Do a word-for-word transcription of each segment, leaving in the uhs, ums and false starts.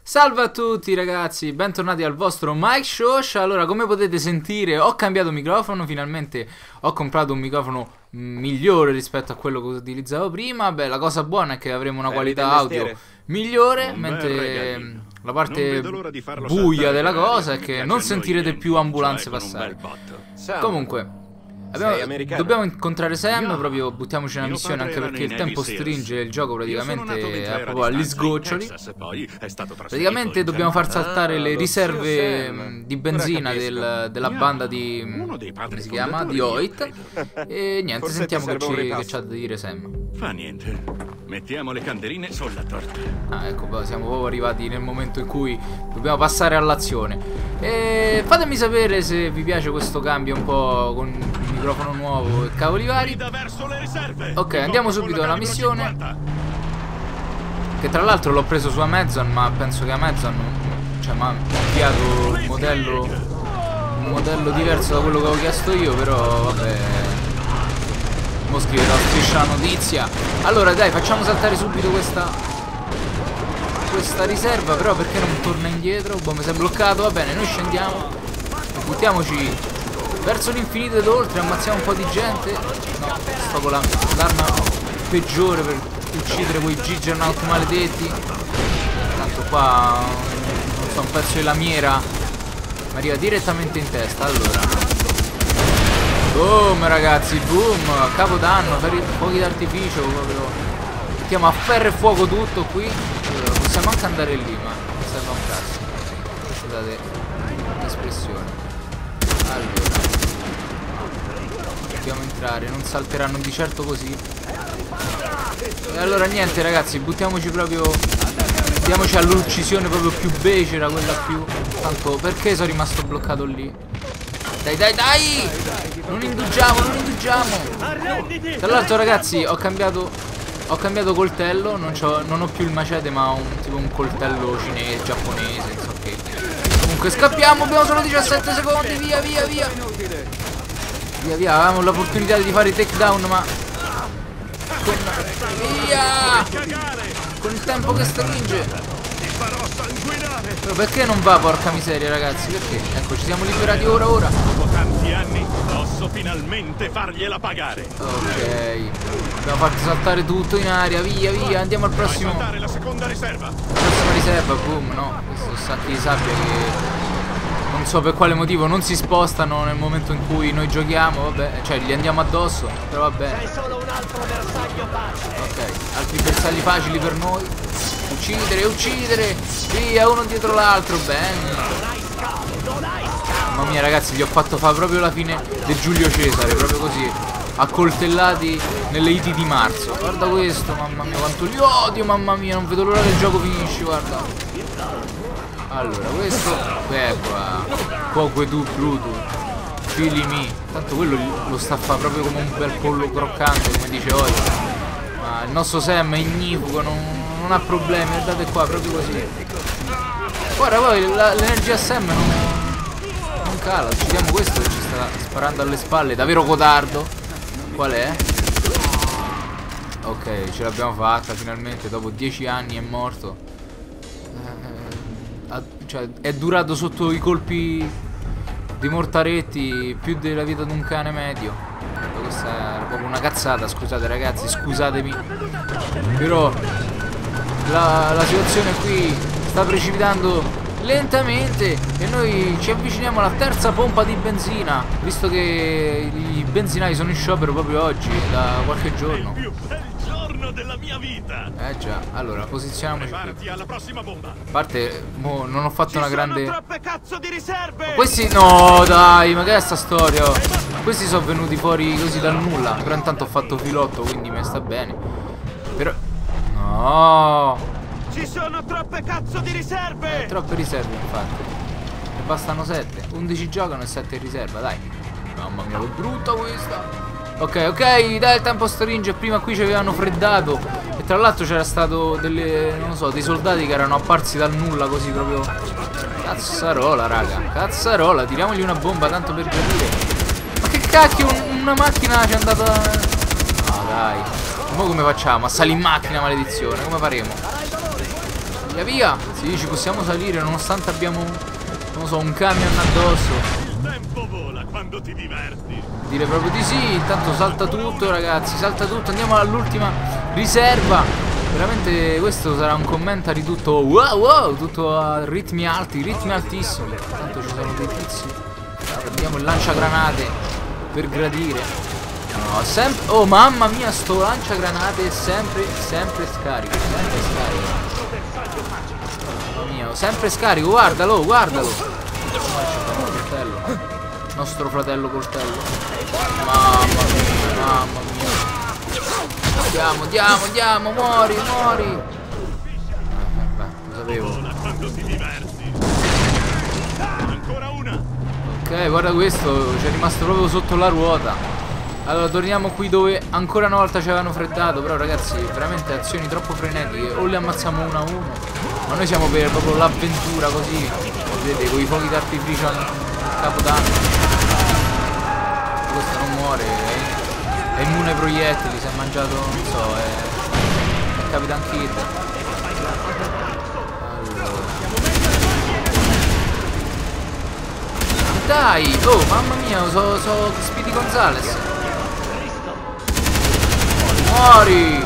Salve a tutti ragazzi, bentornati al vostro Mike Show. Allora, come potete sentire, ho cambiato microfono, finalmente ho comprato un microfono migliore rispetto a quello che utilizzavo prima. Beh, la cosa buona è che avremo una qualità audio migliore, mentre la parte buia della cosa è che non sentirete più ambulanze passare. Comunque, Abbiamo, dobbiamo incontrare Sam, proprio buttiamoci una missione, anche perché il tempo stringe, il gioco praticamente è proprio agli sgoccioli. Praticamente dobbiamo far saltare le riserve di benzina del, della banda di, come si chiama? Di Hoyt. E niente, sentiamo che ci, che c'ha da dire Sam. Fa niente, mettiamo le candeline sulla torta. Ah, ecco, siamo proprio arrivati nel momento in cui dobbiamo passare all'azione. E fatemi sapere se vi piace questo cambio un po' con il microfono nuovo e cavoli vari. Ok, andiamo subito alla missione, che tra l'altro l'ho preso su Amazon, ma penso che Amazon, cioè, mi ha inviato un modello un modello diverso da quello che avevo chiesto io. Però vabbè, mo scriverò striscia la notizia. Allora dai, facciamo saltare subito questa questa riserva. Però perché non torna indietro? Boh, mi si è bloccato. Va bene, noi scendiamo e buttiamoci verso l'infinito ed oltre. Ammazziamo un po' di gente. No, sto con l'arma peggiore per uccidere quei Juggernaut maledetti. Tanto qua, non so, un pezzo di lamiera mi arriva direttamente in testa. Allora, boom ragazzi, boom, capodanno, fuochi d'artificio proprio. Mettiamo a ferro e fuoco tutto qui. Allora, possiamo anche andare lì, ma non serve un cazzo. Scusate l'espressione. Allora, dobbiamo entrare, non salteranno di certo così. E allora niente ragazzi, buttiamoci proprio, diamoci all'uccisione proprio più becera, quella più. Tanto perché sono rimasto bloccato lì? Dai dai dai! Non indugiamo, non indugiamo! Tra l'altro ragazzi, ho cambiato Ho cambiato coltello, non, non ho più il macete, ma ho un, tipo un coltello cinese, giapponese, non so che. Comunque scappiamo, abbiamo solo diciassette secondi, via via via. Via via, avevamo l'opportunità di fare i takedown, ma con... via! Con il tempo che stringe. Però perché non va, porca miseria ragazzi? Perché? Ecco, ci siamo liberati ora ora. Dopo tanti anni posso finalmente fargliela pagare. Ok, abbiamo fatto saltare tutto in aria. Via via, andiamo al prossimo. Fai saltare la seconda riserva. La prossima riserva, boom, no. Questi sono sacchi di sabbia che non so per quale motivo non si spostano nel momento in cui noi giochiamo. Vabbè, cioè li andiamo addosso, però va bene. Ok, altri bersagli facili per noi. Uccidere, uccidere. Via, uno dietro l'altro. Bene. Mamma mia ragazzi, gli ho fatto fare proprio la fine di Giulio Cesare, proprio così, accoltellati nelle iti di marzo. Guarda questo, mamma mia quanto li odio, mamma mia, non vedo l'ora che il gioco finisce, guarda. Allora, questo, beh qua, poco tu Pluto, fili mi. Tanto quello lo sta a fare proprio come un bel pollo croccante, come dice oggi. Ma il nostro Sam è ignifugo, non, non ha problemi, guardate qua, proprio così. Guarda poi l'energia Sam non, non cala. Uccidiamo questo che ci sta sparando alle spalle, davvero codardo. Qual è? Ok, ce l'abbiamo fatta finalmente, dopo dieci anni è morto. eh, Cioè è durato sotto i colpi dei mortaretti più della vita di un cane medio. Questa era proprio una cazzata, scusate ragazzi, scusatemi. Però la, la situazione qui sta precipitando lentamente e noi ci avviciniamo alla terza pompa di benzina, visto che i benzinai sono in sciopero proprio oggi, da qualche giorno. È il più bel giorno della mia vita. Eh già, allora posizioniamoci qui. Preparati alla prossima bomba. A parte, mo, non ho fatto Ci una sono grande... troppe cazzo di riserve. Ma questi... No dai, ma che è sta storia? Questi sono venuti fuori così dal nulla. Però intanto ho fatto filotto, quindi mi sta bene. Però... No, Ci sono troppe cazzo di riserve. eh, troppe riserve infatti. Ne bastano sette. undici giocano e sette in riserva, dai. Mamma mia, che brutta questa. Ok, ok, dai, il tempo stringe. Prima qui ci avevano freddato. E tra l'altro c'era stato delle... non lo so, dei soldati che erano apparsi dal nulla così proprio. Cazzarola, raga. Cazzarola, tiriamogli una bomba tanto per capire. Ma che cacchio, un, una macchina ci è andata... No, dai. Ma come facciamo? A salire in macchina, maledizione. Come faremo? Via via. Sì, ci possiamo salire nonostante abbiamo, non lo so, un camion addosso. Il tempo vola quando ti diverti. Direi proprio di sì. Intanto salta tutto, ragazzi, salta tutto. Andiamo all'ultima riserva. Veramente questo sarà un commentary tutto wow wow, tutto a ritmi alti, ritmi altissimi. Tanto ci sono dei tizi. Prendiamo il lanciagranate per gradire. No, sempre. Oh mamma mia, sto lanciagranate è sempre, sempre scarico. Sempre scarico. Mamma mia, sempre scarico, guardalo, guardalo. Coltello. Nostro fratello coltello. Mamma mia, mamma mia. Andiamo, andiamo, andiamo, muori, muori. Eh, beh, lo sapevo. Quando ti diverti. Ancora una. Ok, guarda questo, ci è rimasto proprio sotto la ruota. Allora torniamo qui dove ancora una volta ci avevano freddato. Però ragazzi, veramente azioni troppo frenetiche. O li ammazziamo uno a uno, ma noi siamo per proprio l'avventura così. Vedete, con i fuochi d'artificio al capodanno. Questo non muore, eh. È immune ai proiettili, si è mangiato, non so, è, è Capitan Kid. Allora. Dai, oh mamma mia, so, so Speedy Gonzales. Muori!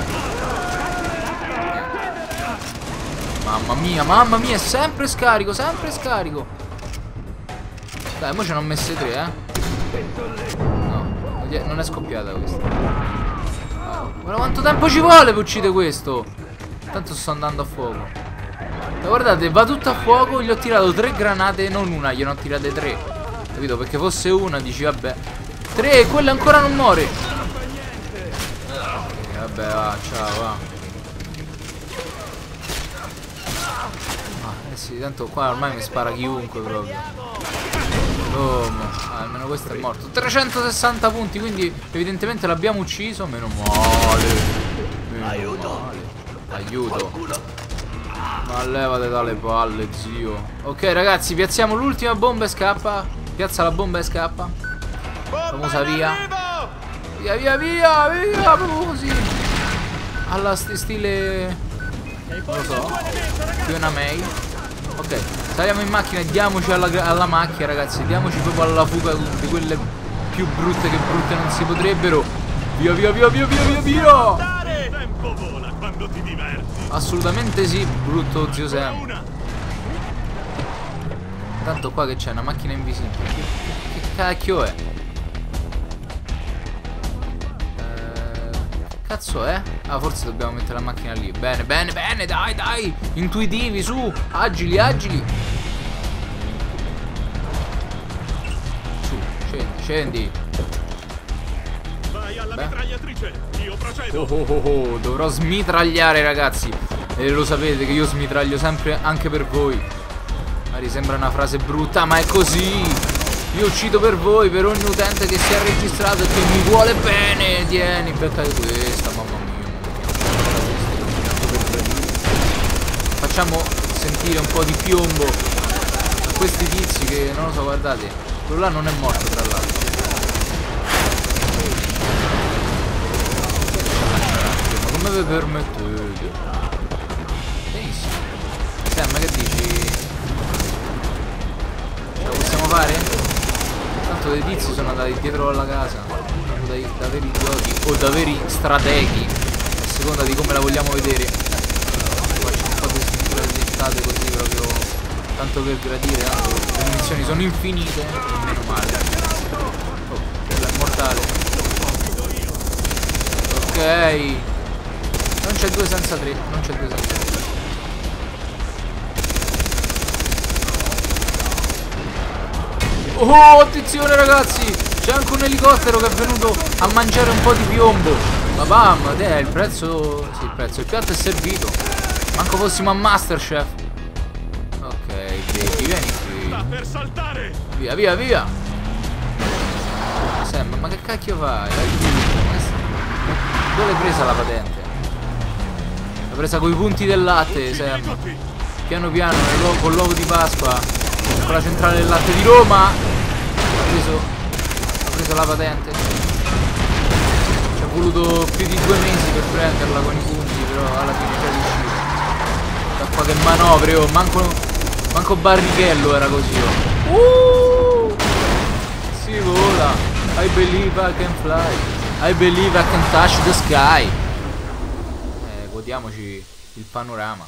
Mamma mia, mamma mia, è sempre scarico, sempre scarico. Dai, mo ce ne ho messe tre, eh. Non è scoppiata questa. Guarda quanto tempo ci vuole per uccidere questo. Tanto sto andando a fuoco. Ma guardate, va tutto a fuoco. Gli ho tirato tre granate, non una, gliene ho tirate tre. Capito? Perché fosse una, dici vabbè. Tre, quella ancora non muore. Okay, vabbè, va, ciao, va. Ah, eh sì, tanto qua ormai mi spara chiunque proprio. Oh, ah, almeno questo è morto. Trecentosessanta punti, quindi evidentemente l'abbiamo ucciso. Meno male. Meno Aiuto. Male. Aiuto. Ma levate dalle palle, zio. Ok ragazzi, piazziamo l'ultima bomba e scappa. Piazza la bomba e scappa. Famosa via. Via via via via. Proprio così. Alla st stile, non lo so, Fiona May. Ok, saliamo in macchina e diamoci alla, alla macchia, ragazzi. Diamoci proprio alla fuga di quelle più brutte che brutte non si potrebbero. Via via via via via via via. Il tempo vola quando ti diverti. Assolutamente sì, brutto zio Sam. Tanto qua che c'è una macchina invisibile. Che, che cacchio è? Che cazzo è? Ah, forse dobbiamo mettere la macchina lì. Bene, bene, bene, dai, dai. Intuitivi, su. Agili, agili. Su, scendi, scendi. Vai alla mitragliatrice, io procedo. Oh, oh, oh, oh. Dovrò smitragliare, ragazzi. E lo sapete che io smitraglio sempre anche per voi. Magari sembra una frase brutta, ma è così. Io uccido per voi, per ogni utente che si è registrato e che mi vuole bene. Tieni, beccate questa, mamma mia. Facciamo sentire un po' di piombo a questi tizi che, non lo so, guardate. Quello là non è morto, tra l'altro. Ma come vi permettete? Benissimo. Sam, che dici? Ce la possiamo fare? Tanto dei tizi sono andati dietro alla casa. Dai, da veri idioti o da veri strateghi, a seconda di come la vogliamo vedere. Faccio un po' di smitragliettate così proprio, tanto per gradire. Tanto le munizioni sono infinite, meno male. Oh, quella è mortale. Ok. Non c'è due senza tre, non c'è due senza tre. Oh, attenzione ragazzi, c'è anche un elicottero che è venuto a mangiare un po' di piombo. Ma bam, è il prezzo. Sì, il prezzo, il piatto è servito. Manco fossimo a Masterchef. Ok, baby, vieni qui. Sta per saltare. Via, via, via. Sam, ma che cacchio fai? Dove l'hai presa la patente? L'ha presa coi punti del latte, Sam. Piano piano, con l'uovo di Pasqua, con la centrale del latte di Roma. Ha preso, ha preso la patente. Ci è voluto più di due mesi per prenderla con i punti, però alla fine c'è riuscito. Da qua che manovre, oh. Manco, manco Barrichello era così, oh. Uh, si vola. I believe I can fly. I believe I can touch the sky. Eh, godiamoci il panorama.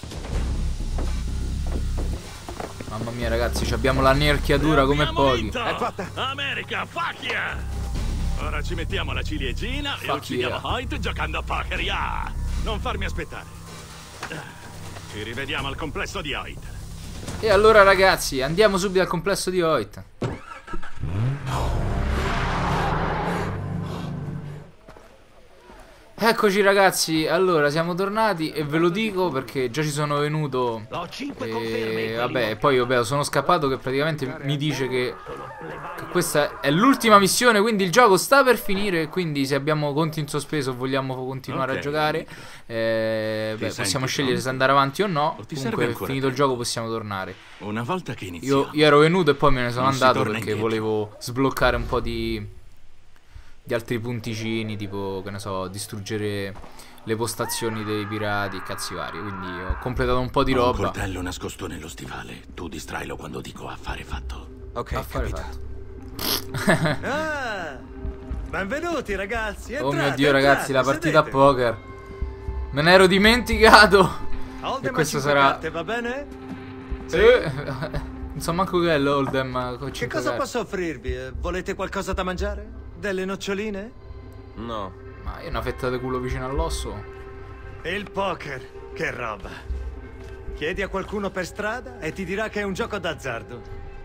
Mamma mia ragazzi, abbiamo la nerchiatura come pochi. È fatta. America, fuck yeah! Ora ci mettiamo la ciliegina fuck e uccidiamo yeah. Hoyt giocando a poker, yeah! Non farmi aspettare. Ci rivediamo al complesso di Hoyt. E allora ragazzi, andiamo subito al complesso di Hoyt. Eccoci ragazzi, allora siamo tornati e ve lo dico perché già ci sono venuto e vabbè, poi vabbè, sono scappato che praticamente mi dice che, che questa è l'ultima missione, quindi il gioco sta per finire, quindi se abbiamo conti in sospeso o vogliamo continuare okay. a giocare eh, beh, possiamo scegliere se andare avanti o no, comunque finito il gioco possiamo tornare. Una volta che iniziamo, io, io ero venuto e poi me ne sono andato perché volevo sbloccare un po' di... di altri punticini, tipo, che ne so, distruggere le postazioni dei pirati, cazzi vari. Quindi ho completato un po' di roba. Ho un coltello nascosto nello stivale. Tu distrailo quando dico affare fatto. Ok, affare fatto. Ah, benvenuti ragazzi. Entrate, oh mio Dio entrate, ragazzi, la partita sedete. a poker. Me ne ero dimenticato. Hold'em e questo sarà... carte, va bene? Sì. Eh, non so manco che è l'Hold'em. Che cosa carte. posso offrirvi? Volete qualcosa da mangiare? Delle noccioline? No. Ma io una fetta di culo vicino all'osso. Il poker, che roba. Chiedi a qualcuno per strada e ti dirà che è un gioco d'azzardo.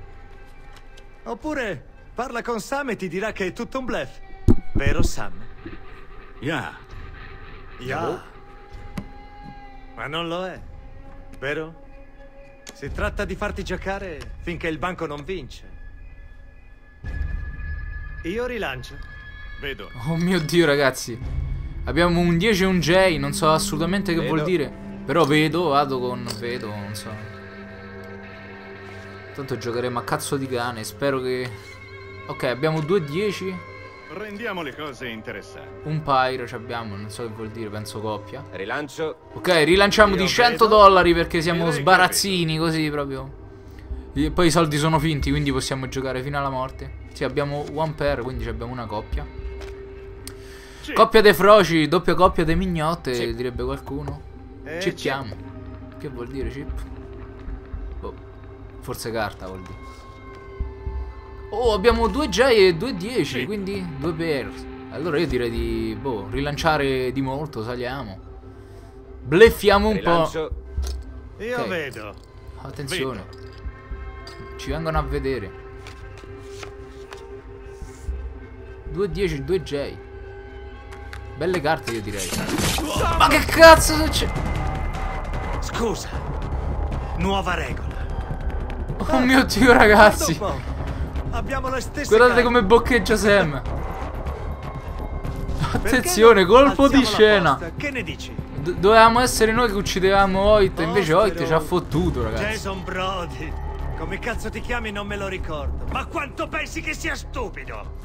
Oppure parla con Sam e ti dirà che è tutto un bluff. Vero Sam? Yeah. Yeah. Oh. Ma non lo è, vero? Si tratta di farti giocare finché il banco non vince. Io rilancio. Vedo. Oh mio Dio ragazzi, abbiamo un dieci e un J, non so assolutamente che vedo. vuol dire. Però vedo, vado con... vedo, non so. Tanto giocheremo a cazzo di cane, spero che... Ok, abbiamo due dieci. Rendiamo le cose interessanti. Un pyro ci abbiamo, non so che vuol dire, penso coppia. Rilancio. Ok, rilanciamo Io di cento vedo. dollari perché siamo Direi sbarazzini così proprio. E poi i soldi sono finti, quindi possiamo giocare fino alla morte. Sì, abbiamo one pair, quindi abbiamo una coppia. Sì. Coppia dei froci, doppia coppia dei mignotte, sì. direbbe qualcuno. Eh, Cippiamo. Chip. Che vuol dire chip? Oh, forse carta vuol dire. Oh, abbiamo due J e due dieci, sì. quindi due pair. Allora io direi di, boh, rilanciare di molto, saliamo. Bleffiamo un Rilancio. po'. Io okay. vedo. Attenzione. Vedo. Ci vengono a vedere. due dieci, due J. Belle carte io direi. Ma che cazzo succede? Scusa. Nuova regola. Oh mio Dio ragazzi. Abbiamo le stesse Guardate carte. come boccheggia Sam. Attenzione, colpo di scena. Che ne dici? Do dovevamo essere noi che uccidevamo Hoyt, invece Hoyt ci ha fottuto ragazzi. Jason Brody. Come cazzo ti chiami non me lo ricordo. Ma quanto pensi che sia stupido?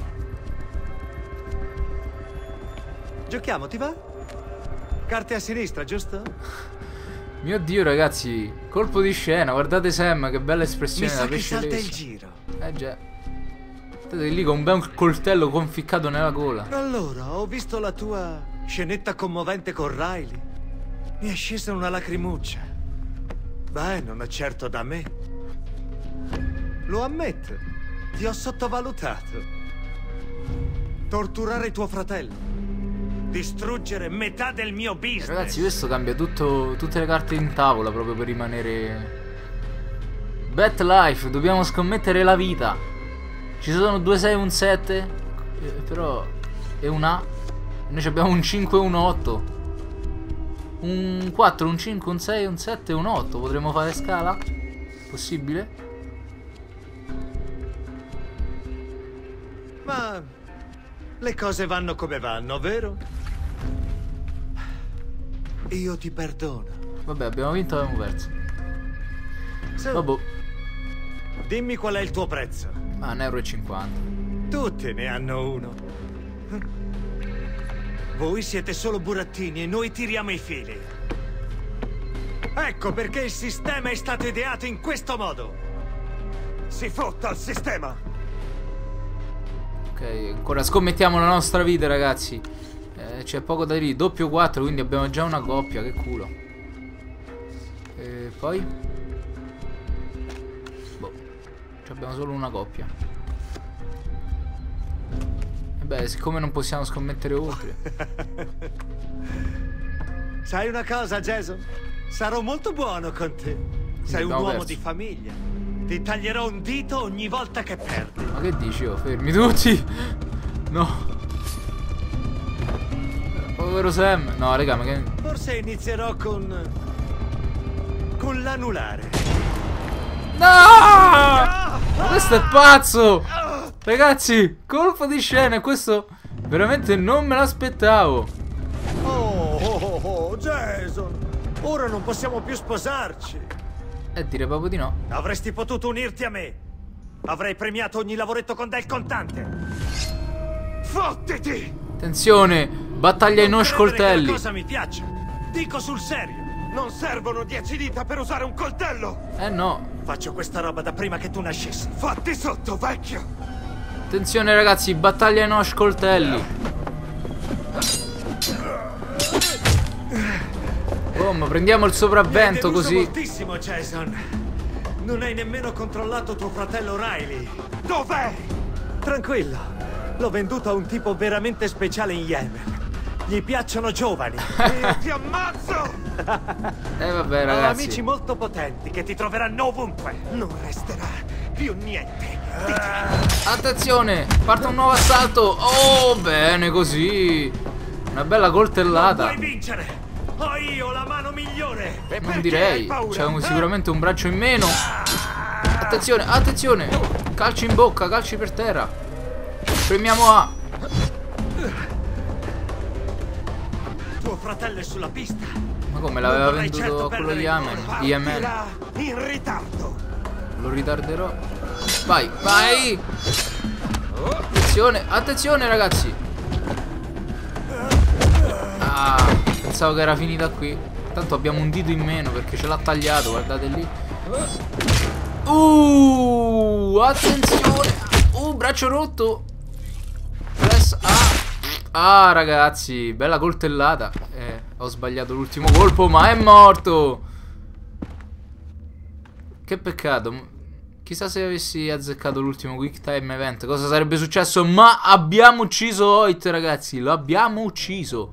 Giochiamo, ti va? Carte a sinistra, giusto? Mio Dio ragazzi, colpo di scena, guardate Sam, che bella espressione da pesce salta il giro. Eh già. State lì con un bel coltello conficcato nella gola. Allora, ho visto la tua scenetta commovente con Riley. Mi è scesa una lacrimuccia. Beh, non è certo da me. Lo ammetto, ti ho sottovalutato. Torturare tuo fratello. Distruggere metà del mio business. Ragazzi, questo cambia tutto, tutte le carte in tavola proprio per rimanere. Bet life, dobbiamo scommettere la vita. Ci sono due sei e un sette, eh, però è un A. Noi abbiamo un cinque e un otto. Un quattro, un cinque, un sei, un sette e un otto. Potremmo fare scala? Possibile? Ma le cose vanno come vanno, vero? Io ti perdono. Vabbè, abbiamo vinto e abbiamo perso. So, Vabbè. Dimmi qual è il tuo prezzo. Ah, un euro e cinquanta. Tutti ne hanno uno. Voi siete solo burattini e noi tiriamo i fili. Ecco perché il sistema è stato ideato in questo modo. Si fotta il sistema. Ok, ancora scommettiamo la nostra vita, ragazzi. eh, C'è poco da dire. Doppio quattro, quindi abbiamo già una coppia. Che culo. E poi boh, abbiamo solo una coppia. E beh, siccome non possiamo scommettere oltre. Sai una cosa, Jason? Sarò molto buono con te. Sei un uomo di famiglia. Ti taglierò un dito ogni volta che perdi. Ma che dici? Oh, fermi tutti. No. Povero Sam. No, raga, ma che... Forse inizierò con... con l'anulare. No! Ma questo è pazzo! Ragazzi, colpo di scena. Questo veramente non me l'aspettavo. Oh, oh, oh, oh, Jason. Ora non possiamo più sposarci. Eh, direi proprio di no. Avresti potuto unirti a me. Avrei premiato ogni lavoretto con del contante. Fottiti! Attenzione, battaglia ai nosh coltelli. Cosa mi piace? Dico sul serio. Non servono dieci dita per usare un coltello. Eh no. Faccio questa roba da prima che tu nascessi. Fatti sotto, vecchio. Attenzione ragazzi, battaglia ai nosh coltelli. Oh, ma prendiamo il sopravvento così. Moltissimo, Jason. Non hai nemmeno controllato tuo fratello Riley. Dov'è? Tranquillo. L'ho venduto a un tipo veramente speciale in Yemen. Gli piacciono giovani. E ti ammazzo! Eh vabbè ragazzi. Ho amici molto potenti che ti troveranno ovunque. Non resterà più niente di te. Attenzione, parte un nuovo assalto. Oh, bene così. Una bella coltellata. Non puoi vincere. Ho io la mano migliore. E non direi. C'è un, sicuramente un braccio in meno. Attenzione, attenzione. Calci in bocca, calci per terra. Premiamo A. Tuo fratello è sulla pista. Ma come l'aveva venduto certo a quello Yemen? Yemen. In ritardo. Lo ritarderò. Vai, vai. Attenzione, attenzione ragazzi. Ah, pensavo che era finita qui. Tanto abbiamo un dito in meno perché ce l'ha tagliato, guardate lì. Uh, attenzione. Uh, braccio rotto. Press A. Ah ragazzi, bella coltellata. Eh, ho sbagliato l'ultimo colpo, ma è morto. Che peccato. Chissà se avessi azzeccato l'ultimo quick time event cosa sarebbe successo. Ma abbiamo ucciso Hoyt ragazzi. Lo abbiamo ucciso.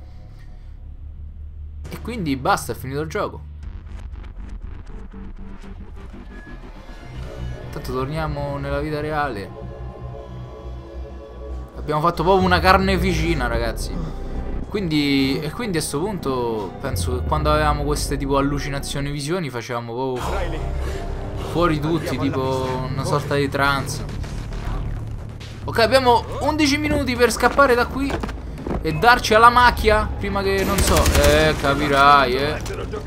E quindi basta, è finito il gioco. Intanto torniamo nella vita reale. Abbiamo fatto proprio una carneficina ragazzi. Quindi, e quindi a questo punto penso che quando avevamo queste tipo allucinazioni, visioni, facevamo proprio fuori tutti, tipo una sorta di trance. Ok, abbiamo undici minuti per scappare da qui e darci alla macchia prima che, non so, eh, capirai, eh.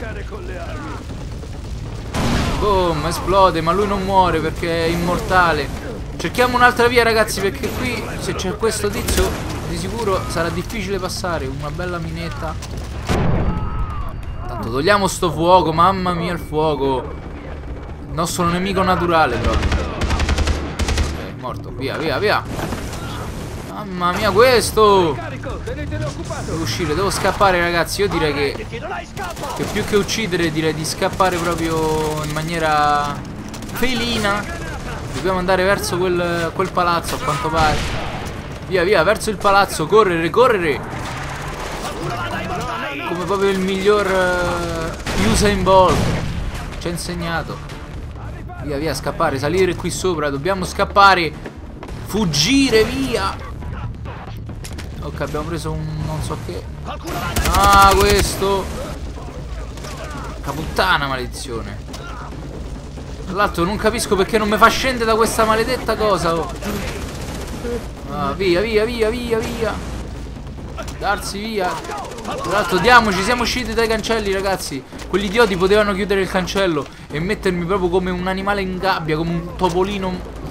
Boom, esplode, ma lui non muore perché è immortale. Cerchiamo un'altra via ragazzi, perché qui se c'è questo tizio di sicuro sarà difficile passare. Una bella minetta. Tanto togliamo sto fuoco, mamma mia il fuoco. Il nostro nemico naturale proprio. Ok, morto, via, via, via. Mamma mia questo. Devo uscire, devo scappare ragazzi. Io direi che, che più che uccidere direi di scappare proprio in maniera felina. Dobbiamo andare verso quel, quel palazzo a quanto pare. Via via, verso il palazzo, correre, correre. Come proprio il miglior uh, Usain Bolt ci ha insegnato. Via via, scappare, salire qui sopra. Dobbiamo scappare. Fuggire, via. Ok, abbiamo preso un non so che. Ah, questo. Caputtana maledizione. Tra l'altro non capisco perché non mi fa scendere da questa maledetta cosa. Oh. Ah, via, via, via, via, via. Darsi via. Tra l'altro diamoci, siamo usciti dai cancelli ragazzi. Quegli idioti potevano chiudere il cancello e mettermi proprio come un animale in gabbia, come un topolino.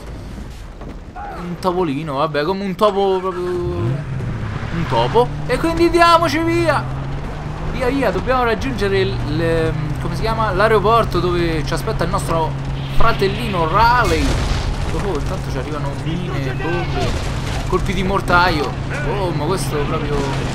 Un topolino, vabbè, come un topo proprio. Un topo. E quindi diamoci via. Via via, dobbiamo raggiungere il, il, come si chiama? L'aeroporto dove ci aspetta il nostro fratellino Riley. Oh, intanto ci arrivano mine, bombe, colpi di mortaio. Oh, ma questo proprio...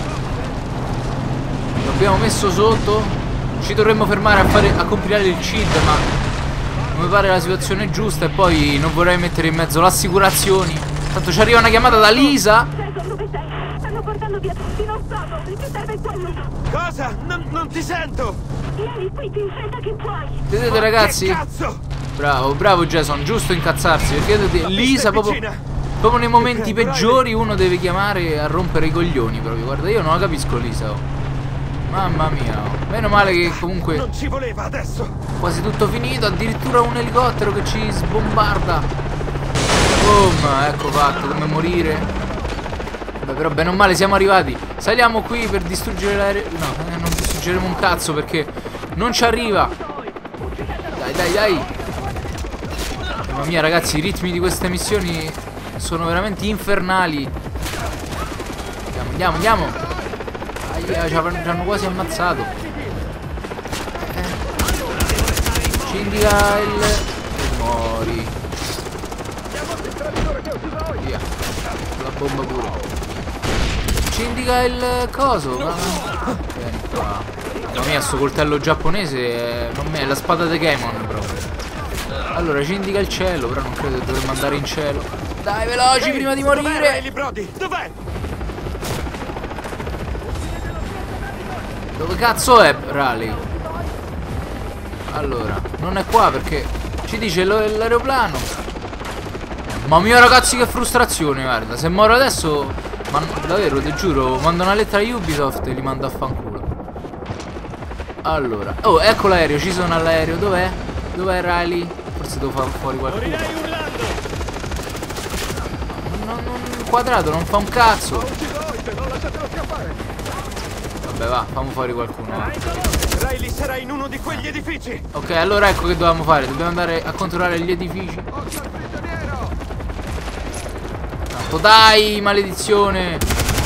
L'abbiamo messo sotto. Ci dovremmo fermare a, fare, a compilare il C I D, ma non mi pare la situazione giusta. E poi non vorrei mettere in mezzo le assicurazioni. Tanto ci arriva una chiamata da Lisa. Stanno portando via tutti, non so dove ci serve quello. Cosa? Non, non ti sento! Vieni qui, ti fretta che puoi. Vedete ragazzi? Che cazzo? Bravo, bravo Jason, giusto incazzarsi. Perché vedete, Lisa proprio, proprio nei momenti peggiori uno deve chiamare a rompere i coglioni proprio. Guarda, io non la capisco Lisa, oh. Mamma mia, oh. Meno male che comunque non ci voleva adesso. Quasi tutto finito, addirittura un elicottero che ci sbombarda. Boom, ecco fatto, come morire. Vabbè, però bene o male siamo arrivati. Saliamo qui per distruggere l'aereo. No, eh, non distruggeremo un cazzo perché non ci arriva. Dai, dai, dai. Mamma mia ragazzi, i ritmi di queste missioni sono veramente infernali. Andiamo, andiamo, andiamo. Aia, ci hanno quasi ammazzato. eh. Ci indica il... Mori. Via. La bomba pure. Ci indica il coso. Ma... Vieni qua. Mamma mia, sto coltello giapponese è... non è la spada di Gaemon proprio. Allora ci indica il cielo, però non credo che dovremmo andare in cielo. Dai, veloci, Ehi, prima di morire. Dov'è Brody? Dov'è? Dove cazzo è Raleigh? Allora, non è qua perché ci dice l'aeroplano. Mamma mia ragazzi, che frustrazione, guarda. Se muoro adesso, ma davvero, ti giuro, mando una lettera a Ubisoft e li mando a fanculo. Allora, oh, ecco l'aereo, ci sono all'aereo. Dov'è? Dov'è Riley? Forse devo fare fuori qualcuno. Non, non, quadrato non fa un cazzo. Vabbè, va, fammi fuori qualcuno. Va. Riley sarà in uno di quegli edifici. Ok, allora ecco che dovevamo fare. Dobbiamo andare a controllare gli edifici. Tanto dai, maledizione.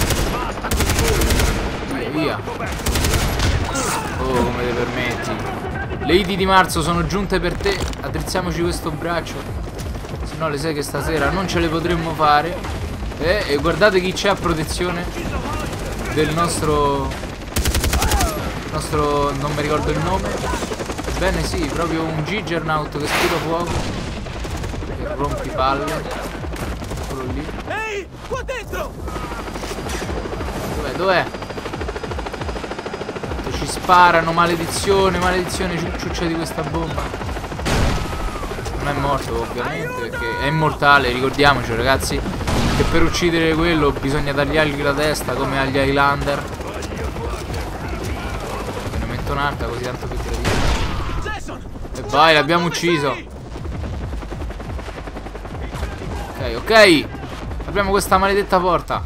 Via, via. Oh, come te permetti. Le Idi di marzo sono giunte per te. Addrizziamoci questo braccio. Se no le sai che stasera non ce le potremmo fare. Eh, e guardate chi c'è a protezione del nostro nostro, non mi ricordo il nome. Bene, sì, proprio un Juggernaut che sputa fuoco e rompi palle. Eccolo lì. Ehi, qua dentro! Dov'è, dov'è? Ci sparano, maledizione, maledizione, ciuccia di questa bomba. Non è morto ovviamente perché è immortale, ricordiamoci ragazzi che per uccidere quello bisogna tagliargli la testa come agli Highlander. Me ne metto un'altra così tanto più gradito. E vai, l'abbiamo ucciso. Ok, ok. Apriamo questa maledetta porta.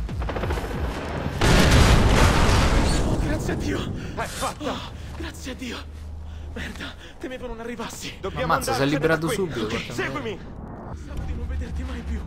Oh, grazie a Dio. È fatta. Oh, grazie a Dio. Merda, temevo non arrivassi. Dobbiamo ammazza, si è liberato qui. subito. Okay, seguimi. Pensavo di non vederti mai più.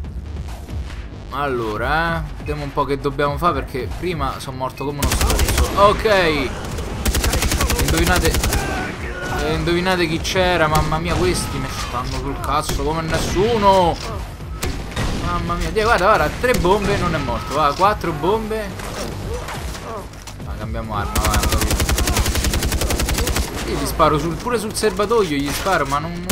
Allora, eh, vediamo un po' che dobbiamo fare perché prima sono morto come uno stronzo. Ok. Indovinate eh, Indovinate chi c'era. Mamma mia, questi mi stanno sul cazzo come nessuno. Mamma mia, Dio, guarda, guarda, tre bombe non è morto. Va, quattro bombe. Ma cambiamo arma, vai. Io gli sparo sul, pure sul serbatoio gli sparo, ma non...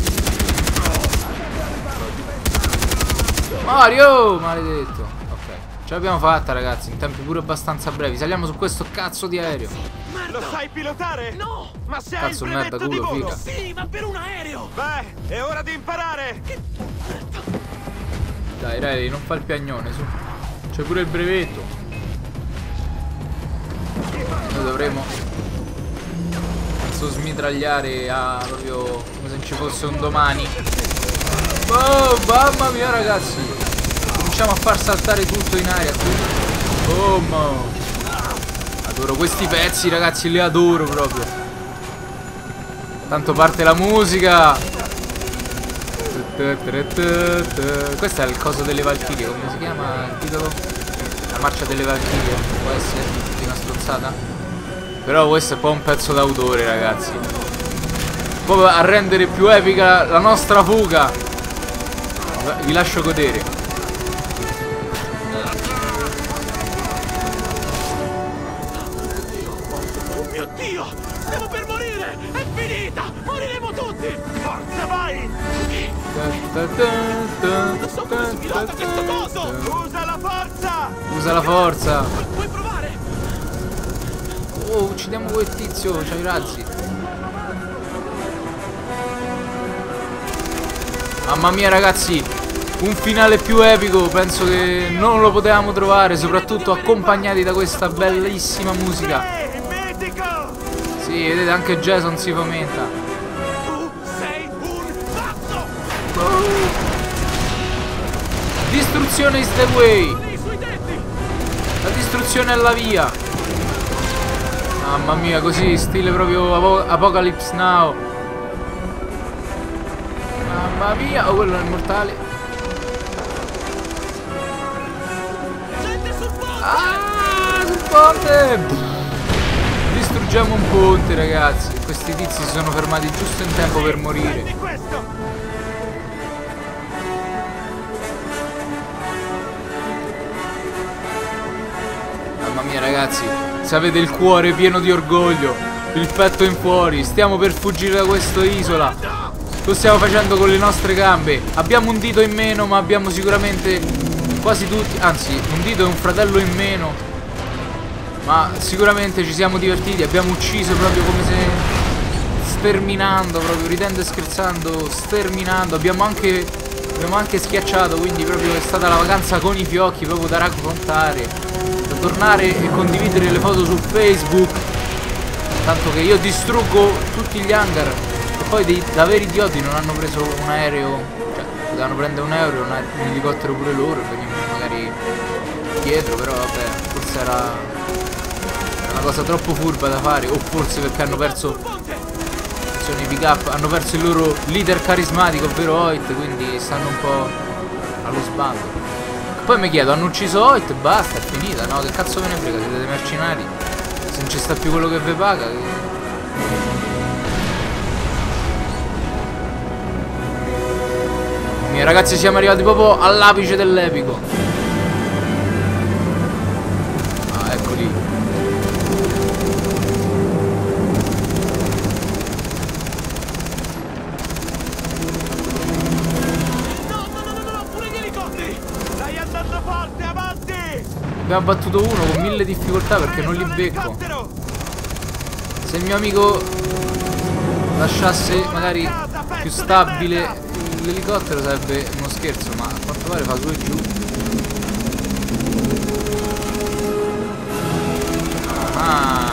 Mario, maledetto. Ok, ce l'abbiamo fatta ragazzi, in tempi pure abbastanza brevi. Saliamo su questo cazzo di aereo. Lo sai pilotare? No! Ma se hai il Cazzo, merda, brevetto di culo, volo? figa. Sì, ma per un aereo! Beh, è ora di imparare! Che... Dai, Riley, non fa il piagnone, su. C'è pure il brevetto. Noi dovremo smitragliare a proprio come se non ci fosse un domani. Oh, mamma mia ragazzi, cominciamo a far saltare tutto in aria. Boom. Adoro questi pezzi ragazzi, li adoro proprio. Tanto parte la musica. Questo è il coso delle Valchirie. Come si chiama il titolo? La marcia delle Valchirie. Può essere di una strozzata. Però questo è un po' un pezzo d'autore ragazzi. proprio a rendere più epica la nostra fuga. Vi lascio godere. Oh mio Dio! Stiamo per morire! È finita! Moriremo tutti! Forza, vai! Non so come si pilota questo coso! Usa la forza! Usa la forza! Pu puoi provare? Oh, uccidiamo quel tizio, c'ha i razzi. Mamma mia ragazzi, un finale più epico penso che non lo potevamo trovare, soprattutto accompagnati da questa bellissima musica. Sì, vedete, anche Jason si fomenta. Tu sei un pazzo! Distruzione is the way. La distruzione è la via. Mamma mia, così stile proprio Apo Apocalypse Now. Mamma mia, oh, quello è immortale. Ah, sul ponte. Distruggiamo un ponte, ragazzi. Questi tizi si sono fermati giusto in tempo per morire. Mamma mia ragazzi, se avete il cuore pieno di orgoglio, il petto in fuori, stiamo per fuggire da questa isola. Lo stiamo facendo con le nostre gambe. Abbiamo un dito in meno, ma abbiamo sicuramente quasi tutti, anzi un dito e un fratello in meno. Ma sicuramente ci siamo divertiti. Abbiamo ucciso proprio come se sterminando, proprio ridendo e scherzando, sterminando. Abbiamo anche Abbiamo anche schiacciato, quindi proprio è stata la vacanza con i fiocchi, proprio da raccontare, da tornare e condividere le foto su Facebook. Tanto che io distruggo tutti gli hangar. E poi dei, da veri idioti non hanno preso un aereo. Cioè, potevano prendere un aereo, un, un elicottero pure loro, e venivano magari dietro. Però vabbè, forse era una cosa troppo furba da fare. O forse perché hanno perso, sono i pick up, hanno perso il loro leader carismatico, ovvero Hoyt, quindi stanno un po' allo sbando. Poi mi chiedo, hanno ucciso Hoyt, basta, è finita, no? Che cazzo ve ne frega, siete dei mercenari. Se non ci sta più quello che vi paga, che... Mia, ragazzi, siamo arrivati proprio all'apice dell'epico. Ah, eccoli. No, no, no, no, no, pure gli elicotteri! Stai andando forte, avanti! Abbiamo battuto uno con mille difficoltà perché non li becco. Se il mio amico lasciasse magari più stabile l'elicottero sarebbe uno scherzo, ma a quanto pare fa su e giù. Ah.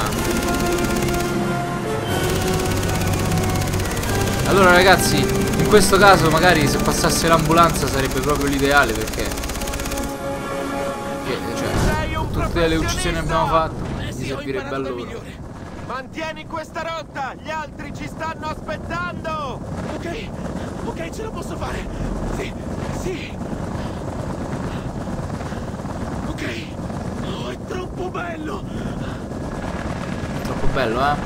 Allora ragazzi, in questo caso magari se passasse l'ambulanza sarebbe proprio l'ideale, perché, perché cioè, tutte le uccisioni che abbiamo fatto mi servirebbe a loro. Mantieni questa rotta, gli altri ci stanno aspettando. Ok, ok, ce la posso fare. Sì, sì. Ok. Oh, è troppo bello. Troppo bello, eh?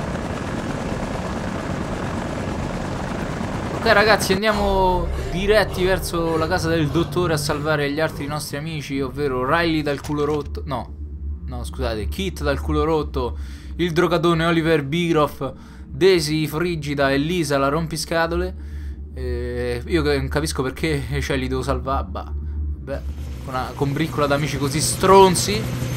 Ok ragazzi, andiamo diretti verso la casa del dottore a salvare gli altri nostri amici, ovvero Riley dal culo rotto. No, no scusate, Kit dal culo rotto, il drogatone Oliver Bigroff, Daisy Frigida e Lisa la rompiscatole. eh, Io non capisco perché cioè li devo salvare. Bah, beh, una combriccola d'amici così stronzi.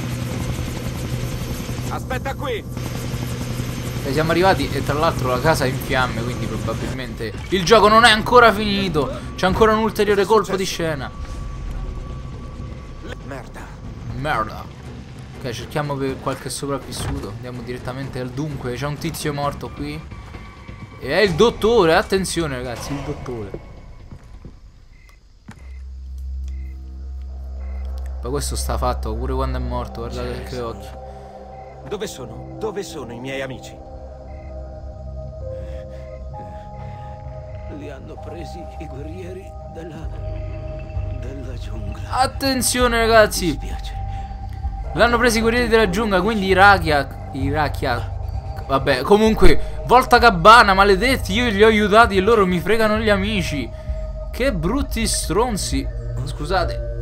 Aspetta qui. E siamo arrivati e tra l'altro la casa è in fiamme, quindi probabilmente il gioco non è ancora finito. C'è ancora un ulteriore colpo di scena. Merda. Merda. Ok, cerchiamo per qualche sopravvissuto. Andiamo direttamente al dunque. C'è un tizio morto qui. E è il dottore. Attenzione ragazzi, il dottore. Poi questo sta fatto pure quando è morto. Guardate che occhi. Dove sono? Dove sono i miei amici? Li hanno presi i guerrieri della... della giungla. Attenzione ragazzi. Mi spiace. L'hanno preso i guerrieri della giungla, quindi Irakia, Irakia, vabbè, comunque Volta Gabbana, maledetti, io li ho aiutati e loro mi fregano gli amici. Che brutti stronzi. Scusate.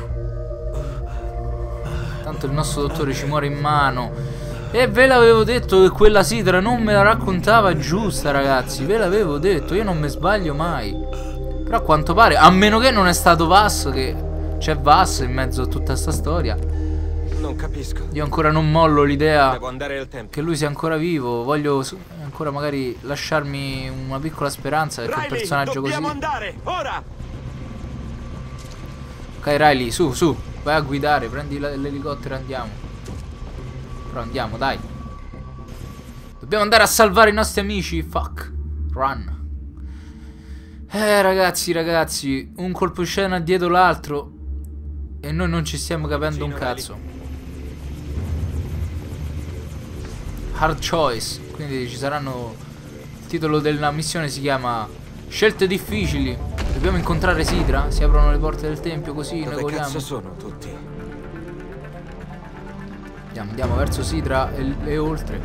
Tanto il nostro dottore ci muore in mano. E ve l'avevo detto che quella Sidra non me la raccontava giusta, ragazzi. Ve l'avevo detto, io non mi sbaglio mai. Però a quanto pare, a meno che non è stato Vass, che c'è Vass in mezzo a tutta sta storia. Non capisco. Io ancora non mollo l'idea Devo andare al tempio. che lui sia ancora vivo. Voglio ancora magari lasciarmi una piccola speranza, perché Riley, un personaggio così. dobbiamo andare, ora! Ok Riley, su, su, vai a guidare, prendi l'elicottero e andiamo. Però andiamo, dai. Dobbiamo andare a salvare i nostri amici. Fuck. Run. Eh ragazzi, ragazzi, un colpo scena dietro l'altro e noi non ci stiamo capendo un cazzo. Hard choice. Quindi ci saranno. Il titolo della missione si chiama Scelte difficili. Dobbiamo incontrare Sidra. Si aprono le porte del tempio, così noi Dove vogliamo. cazzo sono tutti? Andiamo, andiamo verso Sidra e, e oltre.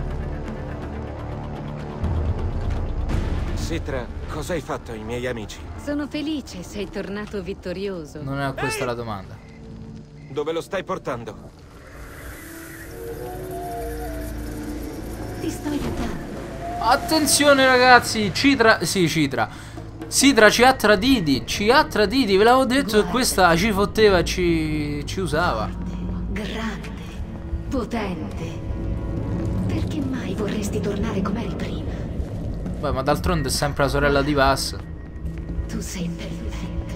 Sidra, cosa hai fatto ai miei amici? Sono felice, sei tornato vittorioso. Non è questa la domanda. Dove lo stai portando? Ti sto aiutando. Attenzione ragazzi, Citra, sì Citra Sidra ci ha traditi, ci ha traditi. Ve l'avevo detto. Guarda, che questa ci fotteva e ci, ci usava. Grande, potente. Perché mai vorresti tornare come eri prima? Beh, ma d'altronde è sempre la sorella di Vass. Tu sei perfetto.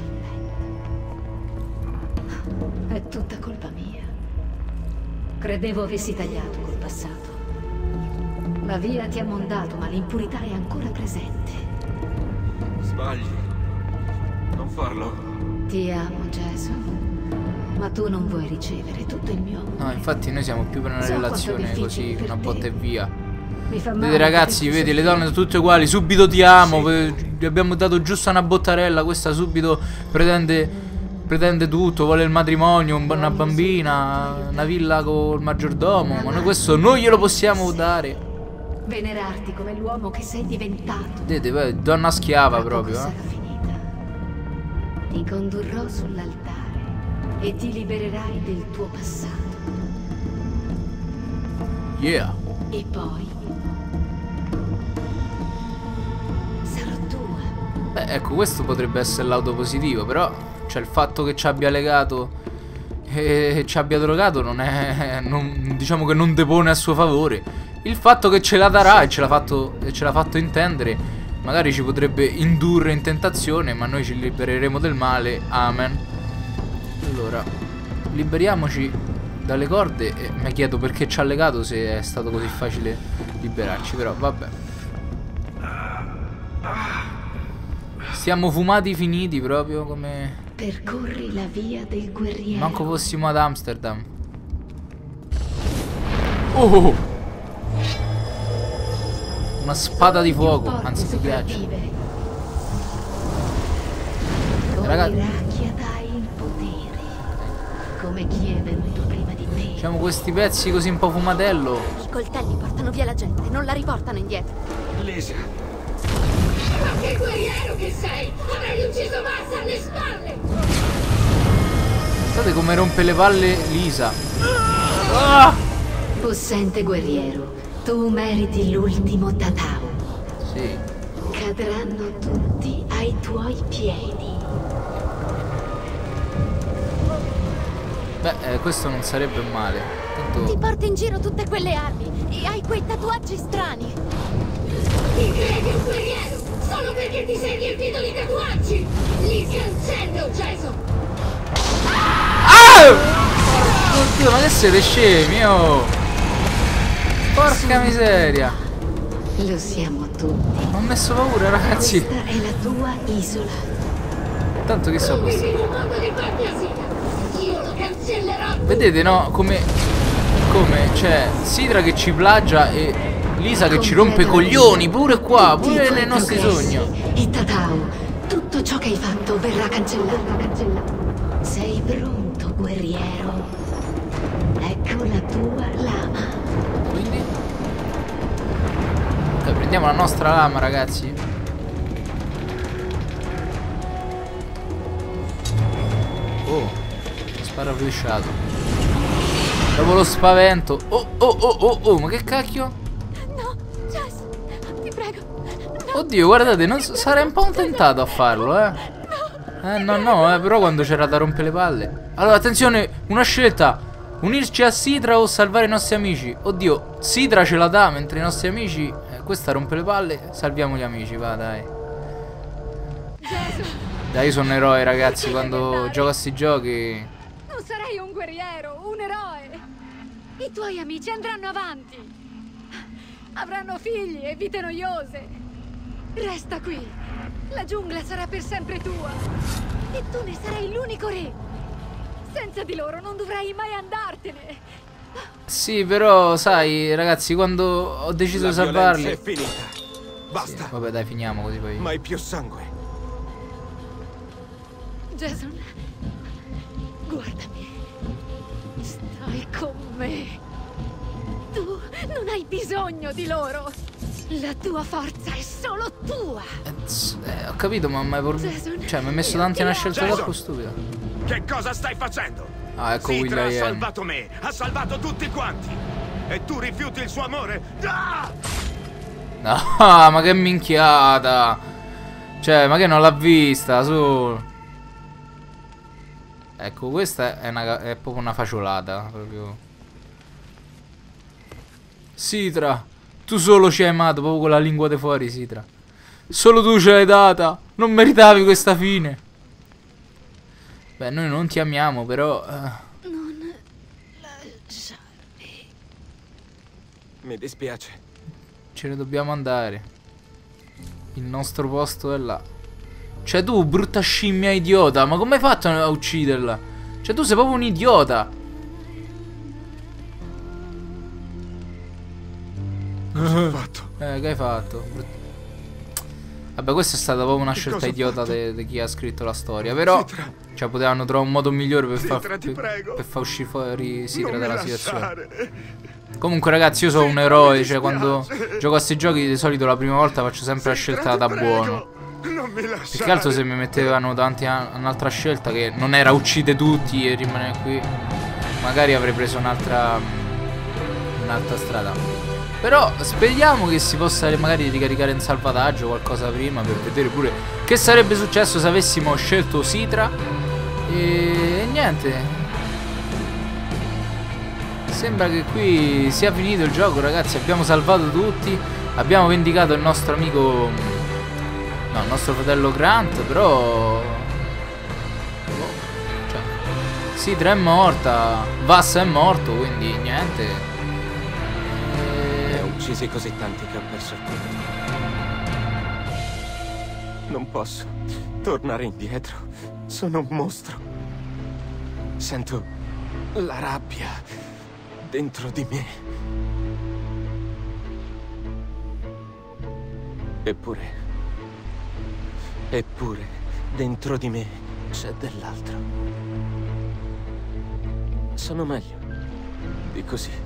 È tutta colpa mia. Credevo avessi tagliato col passato. La via ti ha mondato, ma l'impurità è ancora presente. Sbagli. Non farlo. Ti amo, Jason. Ma tu non vuoi ricevere tutto il mio amore. No, infatti noi siamo più per una So relazione così, una botta e via. Mi fa male. Vedi ragazzi, vedi, le donne sono tutte uguali. Subito ti amo, sì. Gli abbiamo dato giusto una bottarella. Questa subito pretende Pretende tutto, vuole il matrimonio, una bambina, una villa col maggiordomo. Ma noi questo non glielo possiamo dare. Venerarti come l'uomo che sei diventato. Vedete, donna schiava proprio, sarà eh. finita. Ti condurrò sull'altare e ti libererai del tuo passato. Yeah. E poi sarò tua. Beh, ecco, questo potrebbe essere l'auto positivo, però cioè il fatto che ci abbia legato e ci abbia drogato non è, non, diciamo che non depone a suo favore. Il fatto che ce la darà e ce l'ha fatto, ce l'ha fatto intendere magari ci potrebbe indurre in tentazione, ma noi ci libereremo del male. Amen. Allora, liberiamoci dalle corde. E mi chiedo perché ci ha legato, se è stato così facile liberarci, però vabbè. Siamo fumati finiti proprio come... Percorri la via del guerriero. Manco fossimo ad Amsterdam. Oh! Una spada di fuoco, anzi di ghiaccio. Ragazzi, dai il potere, come chi è venuto prima di te. facciamo questi pezzi così un po' fumatello. I coltelli portano via la gente, non la riportano indietro. Lisa. Ma che guerriero che sei! Avrei ucciso Vass alle spalle! Guardate come rompe le palle Lisa. Ah! Possente guerriero, tu meriti l'ultimo tatao. Sì. Cadranno tutti ai tuoi piedi. Beh, eh, questo non sarebbe male. Tanto... Ti porti in giro tutte quelle armi e hai quei tatuaggi strani. Ti credi un guerriero solo perché ti sei riempito di tatuaggi! Li cancello, Jason! Ah! Oddio, ma che siete scemi, oh! Porca miseria! Lo siamo tutti. Ho messo paura, ragazzi. Questa è la tua isola. Tanto che so questo. Vedi un modo di farti asila! Io lo cancellerò! Vedete, no? Come... Come c'è Sidra che ci plagia e Lisa che ci rompe i coglioni. Pure qua, pure nei nostri sogni. E Tatao, tutto ciò che hai fatto verrà cancellato. cancellato. Sei pronto, guerriero? Ecco la tua lama. Quindi? Ok, prendiamo Prendiamo la nostra lama, ragazzi. Oh, sparo rovesciato. Dopo lo spavento. Oh, oh, oh, oh, oh, ma che cacchio? No, Jess, ti prego. No. Oddio, guardate, non so, sarei un po' tentato a farlo, eh. Eh, no, no, eh, però quando c'era da rompere le palle. Allora, attenzione, una scelta. Unirci a Citra o salvare i nostri amici? Oddio, Citra ce la dà, mentre i nostri amici... Eh, questa rompe le palle, salviamo gli amici, va, dai. Dai, io sono un eroe, ragazzi, quando gioco a sti giochi... Non sarei un guerriero, un eroe. I tuoi amici andranno avanti. Avranno figli e vite noiose. Resta qui. La giungla sarà per sempre tua. E tu ne sarai l'unico re. Senza di loro non dovrai mai andartene. Sì, però, sai, ragazzi, quando ho deciso di salvarli... La violenza è finita. Basta. Sì, vabbè, dai, finiamo così poi. Mai più sangue. Jason, guardami. Stai con me. Tu non hai bisogno di loro. La tua forza è solo tua. Eh, ho capito, ma mai por... Cioè, mi hai messo davanti a una scelta Jason. troppo stupida. Che cosa stai facendo? Ah, ecco Will Citra ha I Am. salvato me, ha salvato tutti quanti. E tu rifiuti il suo amore? Ah! No, ma che minchiata. Cioè, ma che non l'ha vista, su. Ecco, questa è, una, è proprio una faciolata. Proprio. Citra, tu solo ci hai amato, proprio con la lingua di fuori, Citra. Solo tu ce l'hai data. Non meritavi questa fine. Beh, noi non ti amiamo, però... Uh... Non lasciarmi. Mi dispiace. Ce ne dobbiamo andare. Il nostro posto è là. Cioè tu, brutta scimmia idiota, ma come hai fatto a ucciderla? Cioè tu sei proprio un idiota. Cosa ho fatto? Eh, che hai fatto? Brut... Vabbè, questa è stata proprio una scelta idiota di chi ha scritto la storia. Però, Citra, cioè, potevano trovare un modo migliore per far, per, per far uscire fuori Citra dalla situazione. Comunque, ragazzi, io sono un eroe. Cioè, quando gioco a questi giochi, di solito la prima volta faccio sempre la scelta da buono. Più che altro se mi mettevano davanti a un'altra scelta, che non era uccide tutti e rimanere qui, magari avrei preso un'altra un'altra strada. Però speriamo che si possa magari ricaricare in salvataggio qualcosa prima, per vedere pure che sarebbe successo se avessimo scelto Citra. E, e niente, sembra che qui sia finito il gioco, ragazzi. Abbiamo salvato tutti, abbiamo vendicato il nostro amico, no, il nostro fratello Grant. Però cioè, Citra è morta, Vass è morto, quindi niente. Uccisi così tanti che ho perso il tempo. Non posso tornare indietro. Sono un mostro. Sento la rabbia dentro di me. Eppure, eppure, dentro di me c'è dell'altro. Sono meglio di così.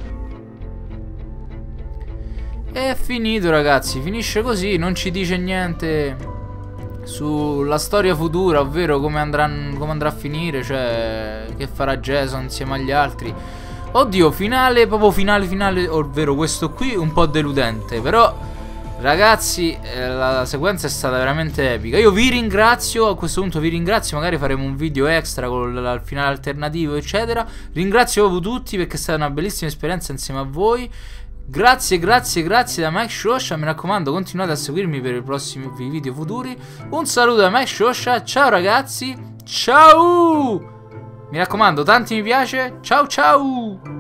È finito, ragazzi, finisce così, non ci dice niente sulla storia futura, ovvero come andrà, come andrà a finire, cioè che farà Jason insieme agli altri. Oddio, finale, proprio finale finale, ovvero questo qui un po' deludente. Però, ragazzi, eh, la sequenza è stata veramente epica. Io vi ringrazio, a questo punto vi ringrazio, magari faremo un video extra con il finale alternativo, eccetera. Ringrazio proprio tutti perché è stata una bellissima esperienza insieme a voi. Grazie, grazie, grazie da Mike Shosha. Mi raccomando, continuate a seguirmi per i prossimi video futuri. Un saluto da Mike Shosha. Ciao ragazzi. Ciao. Mi raccomando, tanti mi piace. Ciao ciao.